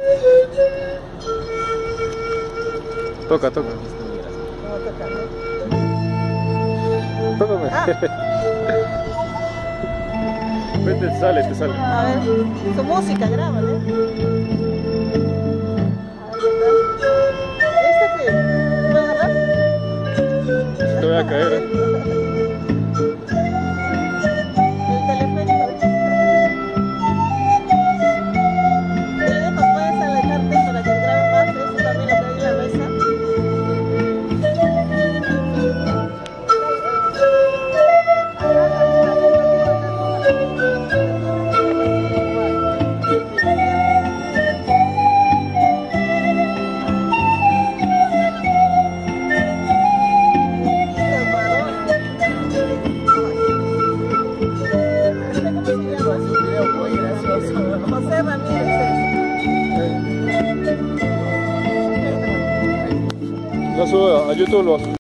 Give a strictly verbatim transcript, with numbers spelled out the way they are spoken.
Toca, toca. ¿Cómo toca, no? Tócame. Ah. Vete, te sale, te sale. A ver, tu música, grábale. ¿Esta qué? ¿Puedo agarrar? Te voy a caer. ¿Eh? El teleférico. De lejos puedes alejarte para que grabe más. Eso también lo que hay en la mesa. José Ramírez. Lo subo a YouTube. Lo